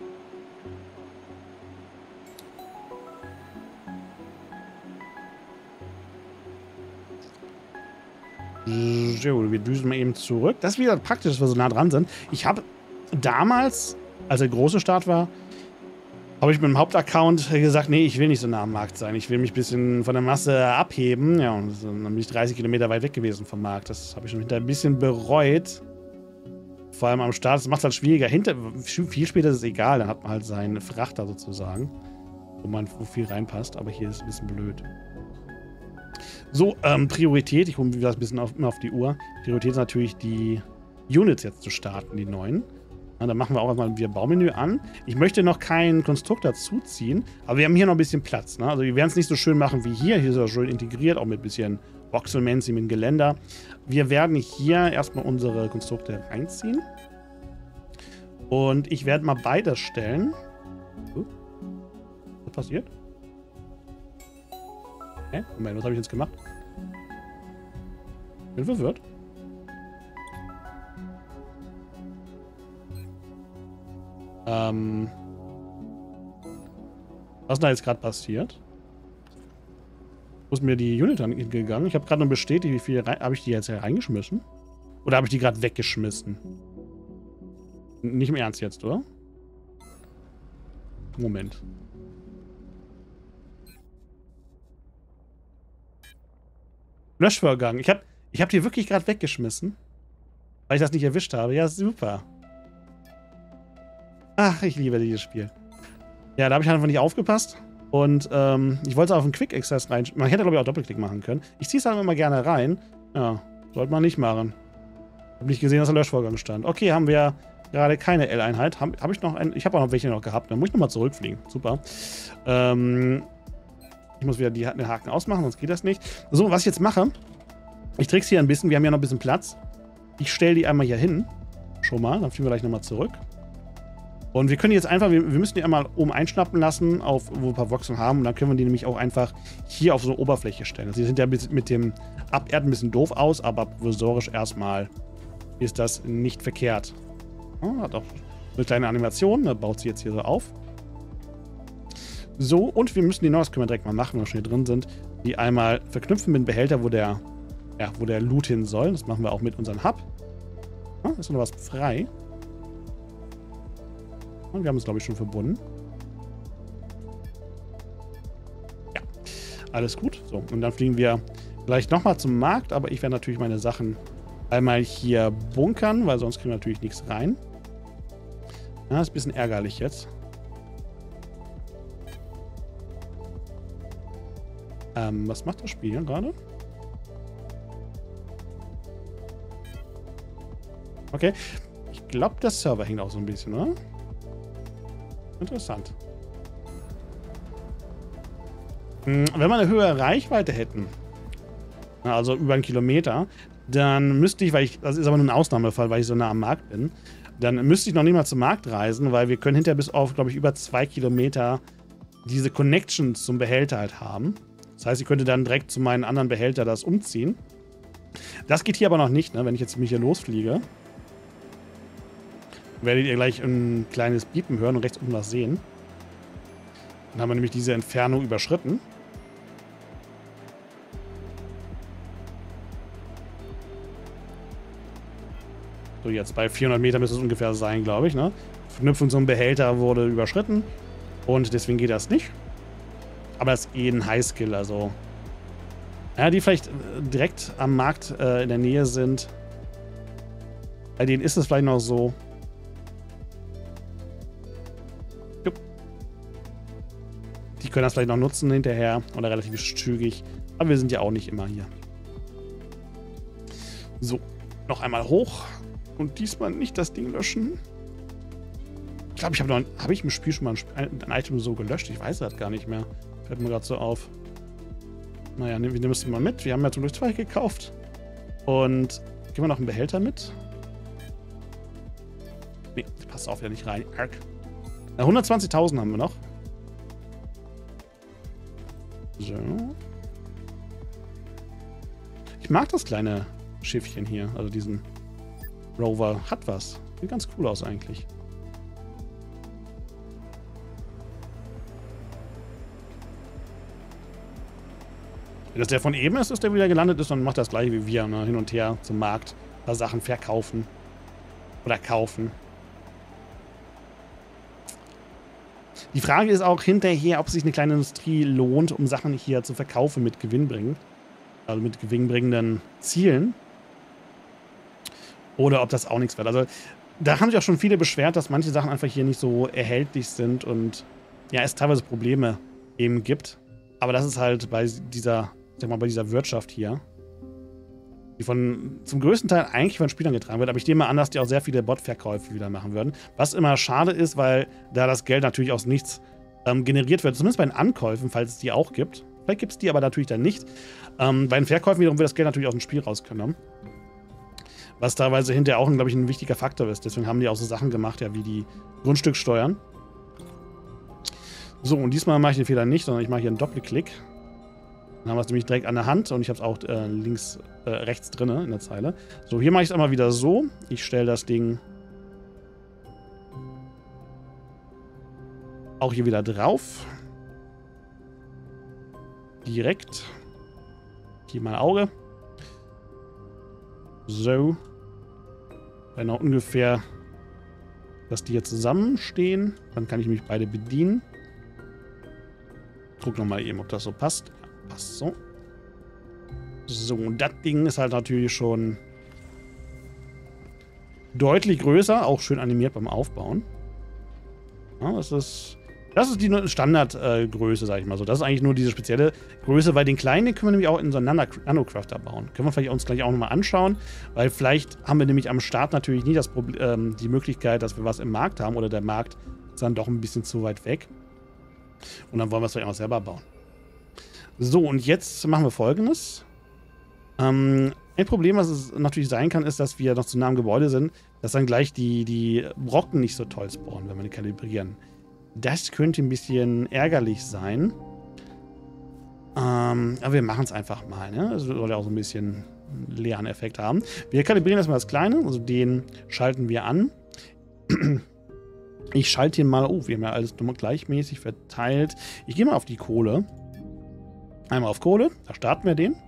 So, wir düsen mal eben zurück. Das ist wieder praktisch, dass wir so nah dran sind. Ich habe damals, als der große Start war, habe ich mit dem Hauptaccount gesagt, nee, ich will nicht so nah am Markt sein. Ich will mich ein bisschen von der Masse abheben. Ja, und dann bin ich 30 Kilometer weit weg gewesen vom Markt. Das habe ich schon hinterher ein bisschen bereut. Vor allem am Start. Das macht es halt schwieriger. Viel später ist es egal. Dann hat man halt seinen Frachter sozusagen, wo viel reinpasst. Aber hier ist es ein bisschen blöd. So, Priorität. Ich hole mir das ein bisschen auf die Uhr. Priorität ist natürlich, die Units jetzt zu starten, die neuen. Ja, dann machen wir auch erstmal wieder Baumenü an. Ich möchte noch keinen Konstrukt dazuziehen, aber wir haben hier noch ein bisschen Platz. Ne? Also wir werden es nicht so schön machen wie hier. Hier ist es schön integriert, auch mit ein bisschen Voxelmancy, mit Geländer. Wir werden hier erstmal unsere Konstrukte reinziehen. Und ich werde mal beides stellen. Was passiert? Hä? Moment, was habe ich jetzt gemacht? Bin verwirrt. Was ist da jetzt gerade passiert? Wo ist mir die Unit angegangen? Ich habe gerade nur bestätigt, wie viel habe ich die jetzt reingeschmissen? Oder habe ich die gerade weggeschmissen? Nicht im Ernst jetzt, oder? Moment. Löschvorgang. Ich hab die wirklich gerade weggeschmissen. Weil ich das nicht erwischt habe. Ja, super. Ach, ich liebe dieses Spiel. Ja, da habe ich einfach nicht aufgepasst. Und ich wollte es auf einen Quick Access rein. Man hätte, glaube ich, auch Doppelklick machen können. Ich ziehe es dann immer gerne rein. Ja, sollte man nicht machen. Habe nicht gesehen, dass der Löschvorgang stand. Okay, haben wir gerade keine L-Einheit. Hab ich noch einen? Ich habe auch noch welche noch gehabt. Dann muss ich nochmal zurückfliegen. Super. Ich muss wieder den Haken ausmachen, sonst geht das nicht. So, was ich jetzt mache, ich trickse hier ein bisschen. Wir haben ja noch ein bisschen Platz. Ich stelle die einmal hier hin. Schon mal. Dann fliegen wir gleich nochmal zurück. Und wir können jetzt einfach, wir müssen die einmal oben einschnappen lassen, wo wir ein paar Voxeln haben. Und dann können wir die nämlich auch einfach hier auf so eine Oberfläche stellen. Also die sind ja mit dem Aberden ein bisschen doof aus, aber provisorisch erstmal ist das nicht verkehrt. Ja, hat auch eine kleine Animation, da baut sie jetzt hier so auf. So, und wir müssen die noch, das können wir direkt mal machen, wenn wir schon hier drin sind, die einmal verknüpfen mit dem Behälter, wo der Loot hin soll. Das machen wir auch mit unserem Hub. Ja, ist noch was frei. Und wir haben es, glaube ich, schon verbunden. Ja, alles gut. So, und dann fliegen wir gleich nochmal zum Markt, aber ich werde natürlich meine Sachen einmal hier bunkern, weil sonst kriegen wir natürlich nichts rein. Ja, ist ein bisschen ärgerlich jetzt. Was macht das Spiel hier gerade? Okay. Ich glaube, der Server hängt auch so ein bisschen, oder? Interessant. Wenn wir eine höhere Reichweite hätten, also über einen Kilometer, dann müsste ich, das ist aber nur ein Ausnahmefall, weil ich so nah am Markt bin, dann müsste ich noch nicht mal zum Markt reisen, weil wir können hinterher bis auf, glaube ich, über 2 Kilometer diese Connections zum Behälter halt haben. Das heißt, ich könnte dann direkt zu meinen anderen Behälter das umziehen. Das geht hier aber noch nicht, ne? Wenn ich jetzt mich hier losfliege, werdet ihr gleich ein kleines Piepen hören und rechts unten was sehen. Dann haben wir nämlich diese Entfernung überschritten. So, jetzt bei 400 Metern müsste es ungefähr sein, glaube ich. Ne? Verknüpfung zum Behälter wurde überschritten. Und deswegen geht das nicht. Aber es ist eh ein Highskill, also. Ja, die vielleicht direkt am Markt in der Nähe sind. Bei denen ist es vielleicht noch so. Die können das vielleicht noch nutzen hinterher oder relativ zügig. Aber wir sind ja auch nicht immer hier. So, noch einmal hoch. Und diesmal nicht das Ding löschen. Ich glaube, habe ich im Spiel schon mal ein Item so gelöscht? Ich weiß das gar nicht mehr. Fällt mir gerade so auf. Naja, wir nehmen es mal mit. Wir haben ja zum Glück 2 gekauft. Und geben wir noch einen Behälter mit. Nee, das passt auch wieder nicht rein. 120.000 haben wir noch. So. Ich mag das kleine Schiffchen hier, also diesen Rover. Hat was. Sieht ganz cool aus eigentlich. Wenn das der von eben ist, dass der wieder gelandet ist, dann macht das gleiche wie wir, ne? Hin und her zum Markt, ein paar Sachen verkaufen oder kaufen. Die Frage ist auch hinterher, ob sich eine kleine Industrie lohnt, um Sachen hier zu verkaufen mit Gewinnbringen. Also mit gewinnbringenden Zielen. Oder ob das auch nichts wird. Also da haben sich auch schon viele beschwert, dass manche Sachen einfach hier nicht so erhältlich sind und ja, es teilweise Probleme eben gibt. Aber das ist halt bei dieser, sag mal, bei dieser Wirtschaft hier, die zum größten Teil eigentlich von Spielern getragen wird. Aber ich nehme an, dass die auch sehr viele Bot-Verkäufe wieder machen würden. Was immer schade ist, weil da das Geld natürlich aus nichts generiert wird. Zumindest bei den Ankäufen, falls es die auch gibt. Vielleicht gibt es die aber natürlich dann nicht. Bei den Verkäufen wiederum wird das Geld natürlich aus dem Spiel rausgenommen. Was teilweise hinterher auch, glaube ich, ein wichtiger Faktor ist. Deswegen haben die auch so Sachen gemacht, ja, wie die Grundstücksteuern. So, und diesmal mache ich den Fehler nicht, sondern ich mache hier einen Doppelklick. Dann haben wir es nämlich direkt an der Hand und ich habe es auch rechts drin in der Zeile. So, hier mache ich es einmal wieder so. Ich stelle das Ding auch hier wieder drauf. Direkt. Hier mein Auge. So. Wenn auch ungefähr, dass die hier zusammenstehen. Dann kann ich mich beide bedienen. Guck nochmal eben, ob das so passt. Ja, passt so. So, und das Ding ist halt natürlich schon deutlich größer. Auch schön animiert beim Aufbauen. Ja, das ist die Standardgröße, sag ich mal so. Das ist eigentlich nur diese spezielle Größe, weil den kleinen, den können wir nämlich auch in so einen Nano-Crafter bauen. Können wir vielleicht uns gleich auch nochmal anschauen, weil vielleicht haben wir nämlich am Start natürlich nie das Problem, die Möglichkeit, dass wir was im Markt haben oder der Markt ist dann doch ein bisschen zu weit weg. Und dann wollen wir es vielleicht auch selber bauen. So, und jetzt machen wir Folgendes. Ein Problem, was es natürlich sein kann, ist, dass wir noch zu nah am Gebäude sind, dass dann gleich die Brocken nicht so toll spawnen, wenn wir die kalibrieren. Das könnte ein bisschen ärgerlich sein. Aber wir machen es einfach mal. Ne? Das soll ja auch so ein bisschen einen leeren Effekt haben. Wir kalibrieren erstmal das Kleine. Also den schalten wir an. Ich schalte hier mal. Oh, wir haben ja alles nochmal gleichmäßig verteilt. Ich gehe mal auf die Kohle. Einmal auf Kohle. Da starten wir den.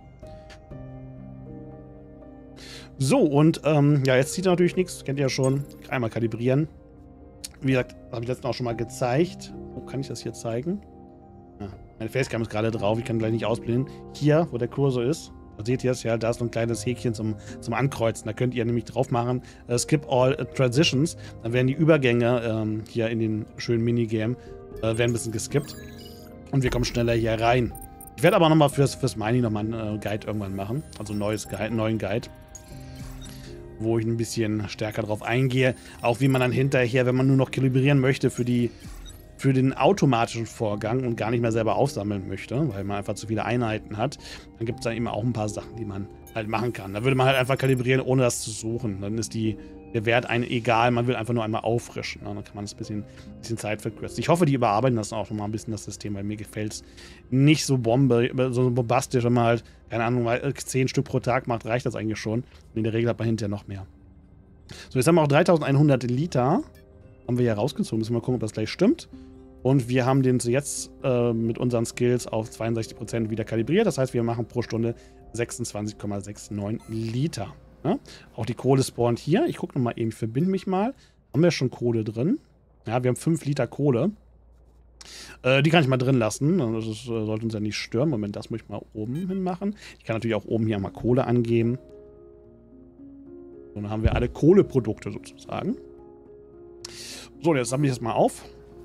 So, und ja, jetzt sieht er natürlich nichts. Kennt ihr ja schon. Einmal kalibrieren. Wie gesagt, habe ich letztens auch schon mal gezeigt. Wo kann ich das hier zeigen? Ja, meine Facecam ist gerade drauf. Ich kann gleich nicht ausblenden. Hier, wo der Cursor ist. Da seht ihr es ja. Da ist so ein kleines Häkchen zum Ankreuzen. Da könnt ihr nämlich drauf machen. Skip all transitions. Dann werden die Übergänge hier in den schönen Minigame werden ein bisschen geskippt. Und wir kommen schneller hier rein. Ich werde aber nochmal fürs Mining nochmal einen Guide irgendwann machen. Also einen neuen Guide. Wo ich ein bisschen stärker drauf eingehe. Auch wie man dann hinterher, wenn man nur noch kalibrieren möchte für den automatischen Vorgang und gar nicht mehr selber aufsammeln möchte, weil man einfach zu viele Einheiten hat, dann gibt es da eben auch ein paar Sachen, die man halt machen kann. Da würde man halt einfach kalibrieren, ohne das zu suchen. Dann ist der Wert einem egal, man will einfach nur einmal auffrischen. Dann kann man das ein bisschen Zeit verkürzen. Ich hoffe, die überarbeiten das auch nochmal ein bisschen, das System, weil mir gefällt es nicht so so bombastisch, wenn man halt, keine Ahnung, 10 Stück pro Tag macht, reicht das eigentlich schon. Und in der Regel hat man hinterher noch mehr. So, jetzt haben wir auch 3100 Liter. Haben wir hier rausgezogen. Müssen wir mal gucken, ob das gleich stimmt. Und wir haben den jetzt mit unseren Skills auf 62% wieder kalibriert. Das heißt, wir machen pro Stunde 26,69 Liter. Ja? Auch die Kohle spawnt hier. Ich gucke nochmal eben, ich verbinde mich mal. Haben wir schon Kohle drin? Ja, wir haben 5 Liter Kohle. Die kann ich mal drin lassen. Das sollte uns ja nicht stören. Moment, das muss ich mal oben hin machen. Ich kann natürlich auch oben hier mal Kohle angeben. So, dann haben wir alle Kohleprodukte sozusagen. So, jetzt sammle ich das mal auf.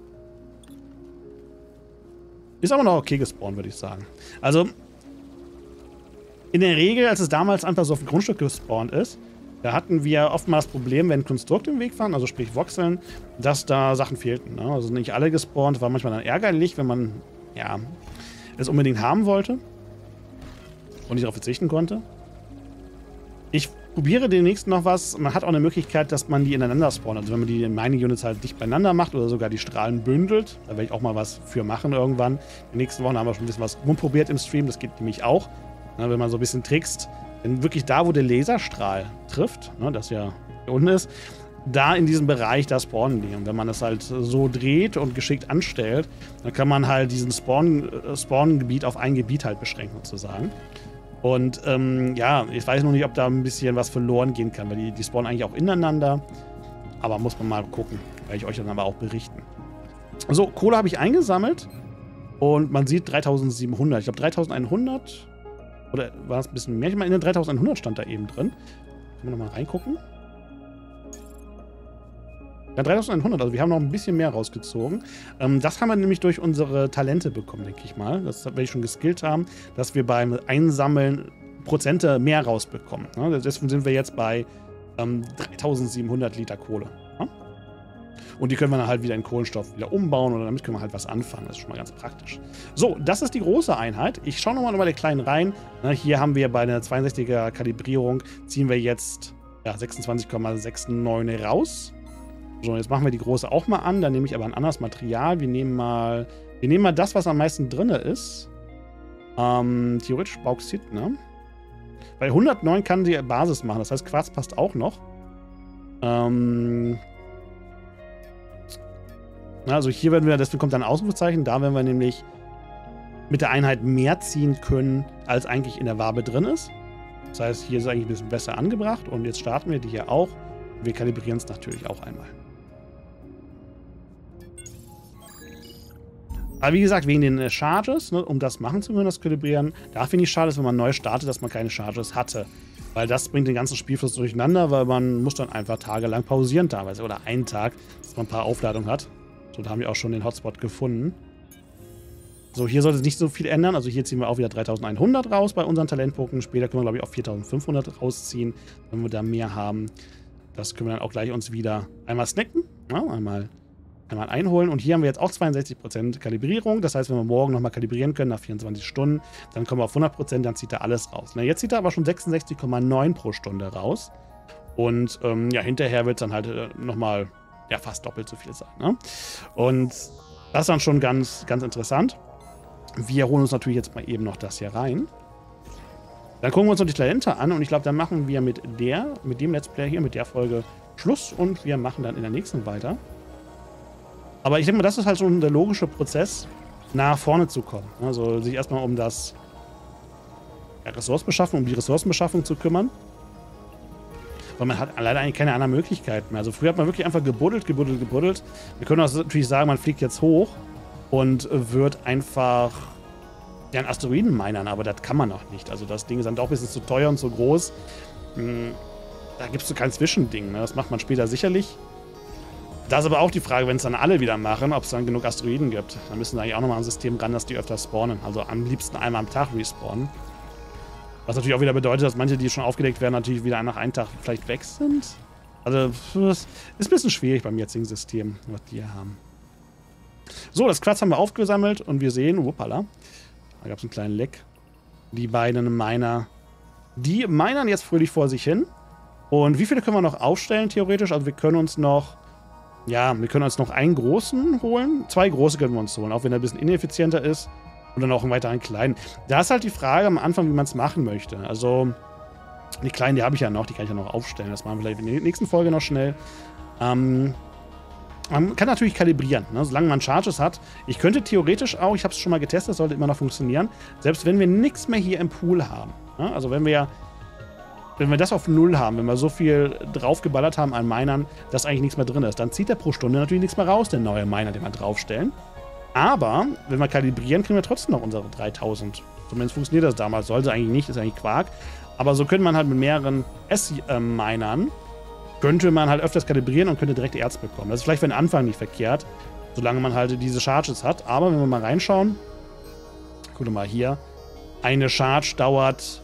Ist aber noch okay gespawnt, würde ich sagen. Also, in der Regel, als es damals einfach so auf dem Grundstück gespawnt ist, da hatten wir oftmals das Problem, wenn Konstrukte im Weg waren, also sprich Voxeln, dass da Sachen fehlten. Ne? Also nicht alle gespawnt, war manchmal dann ärgerlich, wenn man ja, es unbedingt haben wollte und nicht darauf verzichten konnte. Ich probiere demnächst noch was. Man hat auch eine Möglichkeit, dass man die ineinander spawnt. Also wenn man die Mining-Units halt dicht beieinander macht oder sogar die Strahlen bündelt. Da werde ich auch mal was für machen irgendwann. In den nächsten Wochen haben wir schon ein bisschen was rumprobiert im Stream. Das geht nämlich auch. Ne, wenn man so ein bisschen trickst. Denn wirklich da, wo der Laserstrahl trifft, ne, das ja hier unten ist, da in diesem Bereich, da spawnen die. Und wenn man das halt so dreht und geschickt anstellt, dann kann man halt diesen Spawn-Gebiet auf ein Gebiet halt beschränken sozusagen. Und ja, ich weiß noch nicht, ob da ein bisschen was verloren gehen kann, weil die spawnen eigentlich auch ineinander. Aber muss man mal gucken, werde ich euch dann aber auch berichten. So, Kohle habe ich eingesammelt und man sieht 3700. Ich glaube 3100 oder war es ein bisschen mehr? Ich meine, in den 3100 stand da eben drin. Können wir nochmal reingucken? Ja, 3100, also wir haben noch ein bisschen mehr rausgezogen. Das haben wir nämlich durch unsere Talente bekommen, denke ich mal. Das werde ich schon geskillt haben, dass wir beim Einsammeln Prozente mehr rausbekommen. Ne? Deswegen sind wir jetzt bei 3700 Liter Kohle. Ne? Und die können wir dann halt wieder in Kohlenstoff wieder umbauen oder damit können wir halt was anfangen. Das ist schon mal ganz praktisch. So, das ist die große Einheit. Ich schaue nochmal bei der kleinen rein. Ne, hier haben wir bei einer 62er Kalibrierung, ziehen wir jetzt ja, 26,69 raus. So, jetzt machen wir die große auch mal an. Dann nehme ich aber ein anderes Material. Wir nehmen mal das, was am meisten drin ist. Theoretisch Bauxit, ne? Weil 109 kann die Basis machen. Das heißt, Quarz passt auch noch. Also hier werden wir, deswegen kommt dann ein Ausrufezeichen. Da werden wir nämlich mit der Einheit mehr ziehen können, als eigentlich in der Wabe drin ist. Das heißt, hier ist es eigentlich ein bisschen besser angebracht. Und jetzt starten wir die hier auch. Wir kalibrieren es natürlich auch einmal. Aber wie gesagt, wegen den Charges, ne, um das machen zu können, das Kalibrieren, da finde ich schade, wenn man neu startet, dass man keine Charges hatte. Weil das bringt den ganzen Spielfluss durcheinander, weil man muss dann einfach tagelang pausieren teilweise. Oder einen Tag, dass man ein paar Aufladungen hat. So, da haben wir auch schon den Hotspot gefunden. So, hier sollte es nicht so viel ändern. Also hier ziehen wir auch wieder 3100 raus bei unseren Talentpunkten. Später können wir, glaube ich, auch 4500 rausziehen, wenn wir da mehr haben. Das können wir dann auch gleich uns wieder einmal snacken. Ja, einmal einholen. Und hier haben wir jetzt auch 62% Kalibrierung. Das heißt, wenn wir morgen nochmal kalibrieren können nach 24 Stunden, dann kommen wir auf 100%, dann zieht er alles raus. Na, jetzt zieht er aber schon 66,9 pro Stunde raus. Und ja, hinterher wird es dann halt nochmal ja, fast doppelt so viel sein. Ne? Und das ist dann schon ganz, ganz interessant. Wir holen uns natürlich jetzt mal eben noch das hier rein. Dann gucken wir uns noch die Talente an und ich glaube, dann machen wir mit dem Let's Play hier, mit der Folge Schluss und wir machen dann in der nächsten weiter. Aber ich denke mal, das ist halt schon der logische Prozess, nach vorne zu kommen. Also sich erstmal um das um die Ressourcenbeschaffung zu kümmern. Weil man hat leider eigentlich keine anderen Möglichkeiten mehr. Also früher hat man wirklich einfach gebuddelt. Wir können auch natürlich sagen, man fliegt jetzt hoch und wird einfach ja, einen Asteroiden minern, aber das kann man noch nicht. Also das Ding ist dann doch ein bisschen zu teuer und zu groß. Da gibt es so kein Zwischending. Ne? Das macht man später sicherlich. Da ist aber auch die Frage, wenn es dann alle wieder machen, ob es dann genug Asteroiden gibt. Dann müssen wir eigentlich auch nochmal ein System ran, dass die öfter spawnen. Also am liebsten einmal am Tag respawnen. Was natürlich auch wieder bedeutet, dass manche, die schon aufgedeckt werden, natürlich wieder nach einem Tag vielleicht weg sind. Also das ist ein bisschen schwierig beim jetzigen System, was die hier haben. So, das Quarz haben wir aufgesammelt und wir sehen, wuppala, da gab es einen kleinen Leck. Die beiden Miner, die minern jetzt fröhlich vor sich hin. Und wie viele können wir noch aufstellen, theoretisch? Also wir können uns noch einen großen holen. 2 große können wir uns holen, auch wenn er ein bisschen ineffizienter ist. Und dann auch einen weiteren kleinen. Da ist halt die Frage am Anfang, wie man es machen möchte. Also, die kleinen, die habe ich ja noch, die kann ich ja noch aufstellen. Das machen wir vielleicht in der nächsten Folge noch schnell. Man kann natürlich kalibrieren, ne? Solange man Charges hat. Ich könnte theoretisch auch, ich habe es schon mal getestet, sollte immer noch funktionieren, selbst wenn wir nichts mehr hier im Pool haben. Ne? Also wenn wir das auf 0 haben, wenn wir so viel draufgeballert haben an Minern, dass eigentlich nichts mehr drin ist, dann zieht er pro Stunde natürlich nichts mehr raus, der neue Miner, den wir draufstellen. Aber, wenn wir kalibrieren, kriegen wir trotzdem noch unsere 3000. Zumindest funktioniert das damals. Sollte eigentlich nicht, ist eigentlich Quark. Aber so könnte man halt mit mehreren S-Minern, könnte man halt öfters kalibrieren und könnte direkt Erz bekommen. Das ist vielleicht für den Anfang nicht verkehrt, solange man halt diese Charges hat. Aber wenn wir mal reinschauen, guck mal hier, eine Charge dauert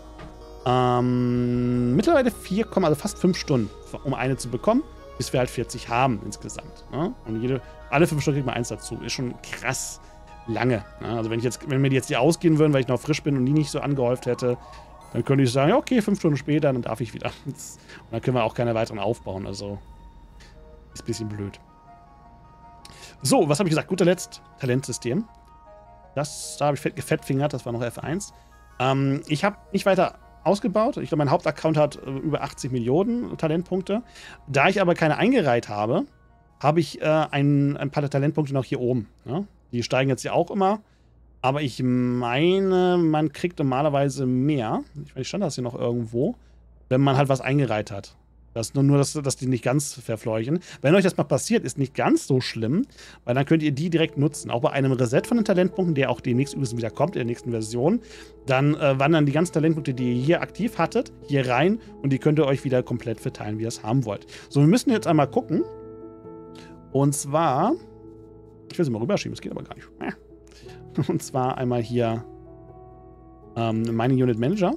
mittlerweile also fast 5 Stunden, um eine zu bekommen, bis wir halt 40 haben insgesamt. Ne? Und alle 5 Stunden kriegt man 1 dazu. Ist schon krass lange. Ne? Also wenn mir die jetzt hier ausgehen würden, weil ich noch frisch bin und die nicht so angehäuft hätte, Dann könnte ich sagen, ja, okay, 5 Stunden später, dann darf ich wieder. Und dann können wir auch keine weiteren aufbauen. Also ist ein bisschen blöd. So, was habe ich gesagt? Guter Letzt, Talentsystem. Da habe ich gefettfingert, das war noch F1. Ich habe nicht weiter ausgebaut. Ich glaube, mein Hauptaccount hat über 80 Millionen Talentpunkte. Da ich aber keine eingereiht habe, habe ich ein paar Talentpunkte noch hier oben. Ja? Die steigen jetzt ja auch immer. Aber ich meine, man kriegt normalerweise mehr. Ich stand das hier noch irgendwo, wenn man halt was eingereiht hat. Das nur, dass die nicht ganz verfleuchen. Wenn euch das mal passiert, ist nicht ganz so schlimm, weil dann könnt ihr die direkt nutzen. Auch bei einem Reset von den Talentpunkten, der auch demnächst übrigens wieder kommt, in der nächsten Version, dann wandern die ganzen Talentpunkte, die ihr hier aktiv hattet, hier rein und die könnt ihr euch wieder komplett verteilen, wie ihr es haben wollt. So, wir müssen jetzt einmal gucken. Und zwar, ich will sie mal rüberschieben, das geht aber gar nicht. Und zwar einmal hier Mining Unit Manager.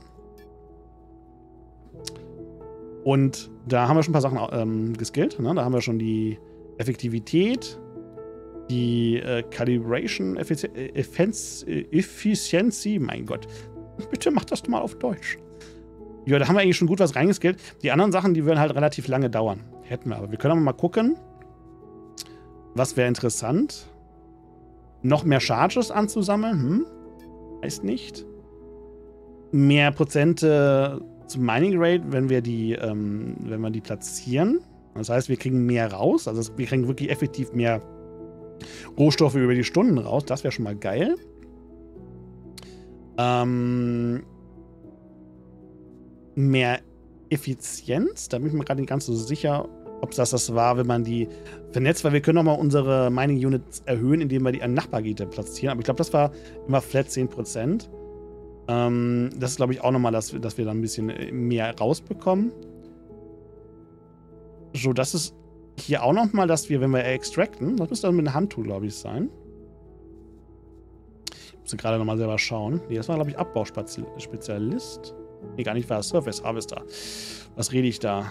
Und da haben wir schon ein paar Sachen geskillt. Ne? Da haben wir schon die Effektivität, die Calibration Efficiency. Mein Gott, bitte mach das mal auf Deutsch. Ja, da haben wir eigentlich schon gut was reingeskillt. Die anderen Sachen, die würden halt relativ lange dauern. Hätten wir aber. Wir können aber mal gucken, was wäre interessant. Noch mehr Charges anzusammeln? Weiß nicht. Mehr Prozente zum Mining Rate, wenn wir die platzieren. Das heißt, wir kriegen mehr raus. Also wir kriegen wirklich effektiv mehr Rohstoffe über die Stunden raus. Das wäre schon mal geil. Mehr Effizienz. Da bin ich mir gerade nicht ganz so sicher, ob das war, wenn man die vernetzt, weil wir können nochmal unsere Mining Units erhöhen, indem wir die an Nachbargebiete platzieren. Aber ich glaube, das war immer flat 10%. Das ist, glaube ich, auch nochmal, dass wir dann ein bisschen mehr rausbekommen. So, das ist hier auch nochmal, dass wir, wenn wir extracten, das müsste dann mit einem Handtool, glaube ich, sein. Ich muss gerade nochmal selber schauen. Nee, das war, glaube ich, Abbau-Spezialist. Nee, gar nicht, war Surface Harvester. Was rede ich da?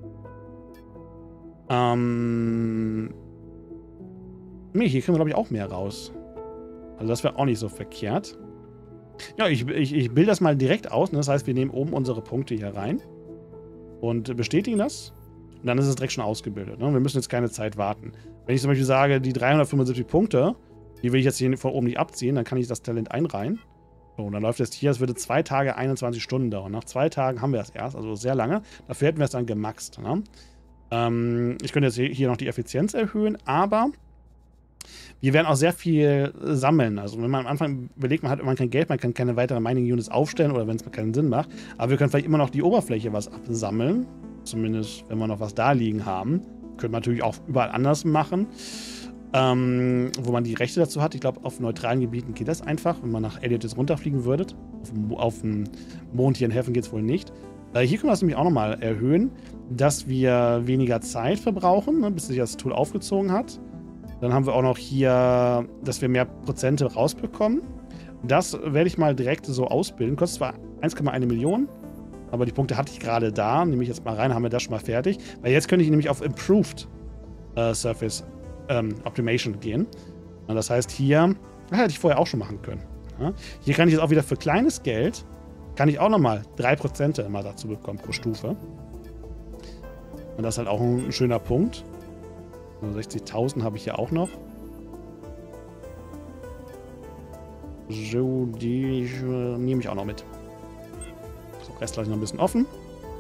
Nee, hier kriegen wir, glaube ich, auch mehr raus. Also das wäre auch nicht so verkehrt. Ja, ich bilde das mal direkt aus. Ne? Das heißt, wir nehmen oben unsere Punkte hier rein und bestätigen das. Und dann ist es direkt schon ausgebildet. Ne? Wir müssen jetzt keine Zeit warten. Wenn ich zum Beispiel sage, die 375 Punkte, die will ich jetzt hier von oben nicht abziehen, dann kann ich das Talent einreihen. So, und dann läuft es hier, es würde 2 Tage, 21 Stunden dauern. Nach 2 Tagen haben wir es erst, also sehr lange. Dafür hätten wir es dann gemaxt. Ne? Ich könnte jetzt hier noch die Effizienz erhöhen, aber wir werden auch sehr viel sammeln. Also wenn man am Anfang überlegt, man hat immer kein Geld, man kann keine weiteren Mining Units aufstellen oder wenn es keinen Sinn macht. Aber wir können vielleicht immer noch die Oberfläche was absammeln. Zumindest, wenn wir noch was da liegen haben. Könnte man natürlich auch überall anders machen. Wo man die Rechte dazu hat. Ich glaube, auf neutralen Gebieten geht das einfach. Wenn man nach Elliot jetzt runterfliegen würdet. Auf dem Mond hier in Heaven geht es wohl nicht. Hier können wir das nämlich auch nochmal erhöhen, dass wir weniger Zeit verbrauchen, ne, bis sich das Tool aufgezogen hat. Dann haben wir auch noch hier, dass wir mehr Prozente rausbekommen. Das werde ich mal direkt so ausbilden. Kostet zwar 1,1 Million, aber die Punkte hatte ich gerade da. Nehme ich jetzt mal rein, haben wir das schon mal fertig. Weil jetzt könnte ich nämlich auf Improved Surface Optimation gehen. Und das heißt hier, das hätte ich vorher auch schon machen können. Ja? Hier kann ich jetzt auch wieder für kleines Geld, kann ich auch nochmal 3% immer dazu bekommen pro Stufe. Und das ist halt auch ein schöner Punkt. 60.000 habe ich hier auch noch. So, die nehme ich auch noch mit. So, Rest lasse ich noch ein bisschen offen.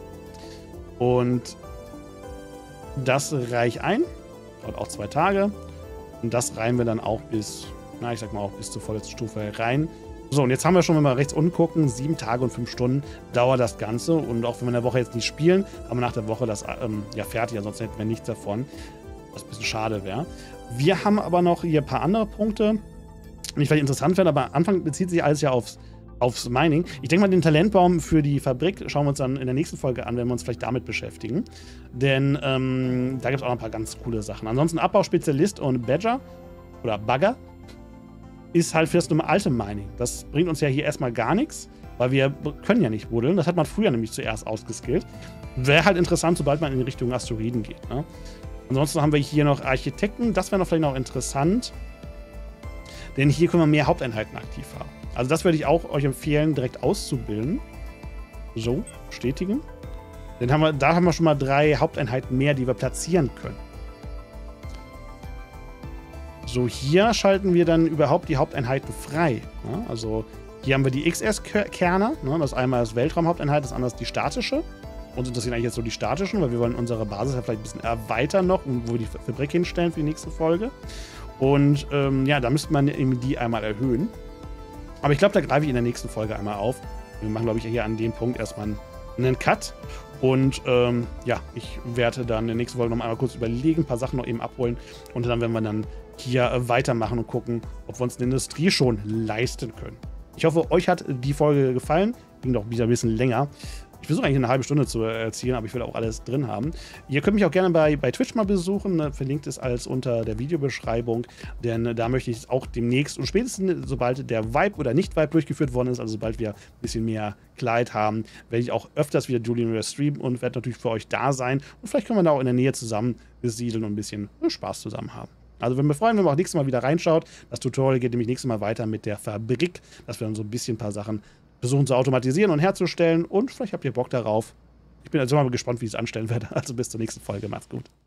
Und das reiche ein. Dauert auch 2 Tage. Und das reihen wir dann auch bis, na, ich sag mal auch bis zur vorletzten Stufe rein. So, und jetzt haben wir schon, wenn wir rechts unten gucken, 7 Tage und 5 Stunden dauert das Ganze. Und auch wenn wir in der Woche jetzt nicht spielen, haben wir nach der Woche das ja fertig. Ansonsten hätten wir nichts davon. Was ein bisschen schade wäre. Wir haben aber noch hier ein paar andere Punkte, die vielleicht interessant werden, aber am Anfang bezieht sich alles ja aufs Mining. Ich denke mal, den Talentbaum für die Fabrik schauen wir uns dann in der nächsten Folge an, wenn wir uns vielleicht damit beschäftigen. Denn da gibt es auch noch ein paar ganz coole Sachen. Ansonsten Abbauspezialist und Badger oder Bagger ist halt für das alte Mining. Das bringt uns ja hier erstmal gar nichts, weil wir können ja nicht buddeln. Das hat man früher nämlich zuerst ausgeskillt. Wäre halt interessant, sobald man in Richtung Asteroiden geht. Ne? Ansonsten haben wir hier noch Architekten. Das wäre noch vielleicht noch interessant. Denn hier können wir mehr Haupteinheiten aktiv haben. Also das würde ich auch euch empfehlen, direkt auszubilden. So, bestätigen. Da haben wir schon mal 3 Haupteinheiten mehr, die wir platzieren können. So, hier schalten wir dann überhaupt die Haupteinheiten frei. Ja, also hier haben wir die XS-Kerne. Ne, das einmal das Weltraumhaupteinheit, das andere ist die statische. Uns interessieren eigentlich jetzt so die statischen, weil wir wollen unsere Basis ja vielleicht ein bisschen erweitern noch, wo wir die Fabrik hinstellen für die nächste Folge. Und ja, da müsste man eben die einmal erhöhen. Aber ich glaube, da greife ich in der nächsten Folge einmal auf. Wir machen, glaube ich, hier an dem Punkt erstmal einen Cut. Und ja, ich werde dann in der nächsten Folge noch einmal kurz überlegen, ein paar Sachen noch eben abholen. Und dann werden wir dann hier weitermachen und gucken, ob wir uns eine Industrie schon leisten können. Ich hoffe, euch hat die Folge gefallen. Ging doch wieder ein bisschen länger. Ich versuche eigentlich eine halbe Stunde zu erzielen, aber ich will auch alles drin haben. Ihr könnt mich auch gerne bei Twitch mal besuchen. Verlinkt ist alles unter der Videobeschreibung. Denn da möchte ich auch demnächst und spätestens, sobald der Vibe oder Nicht-Vibe durchgeführt worden ist, also sobald wir ein bisschen mehr Klarheit haben, werde ich auch öfters wieder Duel Universe streamen und werde natürlich für euch da sein. Und vielleicht können wir da auch in der Nähe zusammen besiedeln und ein bisschen Spaß zusammen haben. Also würde mich freuen, wenn ihr auch nächstes Mal wieder reinschaut. Das Tutorial geht nämlich nächstes Mal weiter mit der Fabrik, dass wir dann so ein bisschen ein paar Sachen versuchen zu automatisieren und herzustellen. Und vielleicht habt ihr Bock darauf. Ich bin also mal gespannt, wie ich es anstellen werde. Also bis zur nächsten Folge. Macht's gut.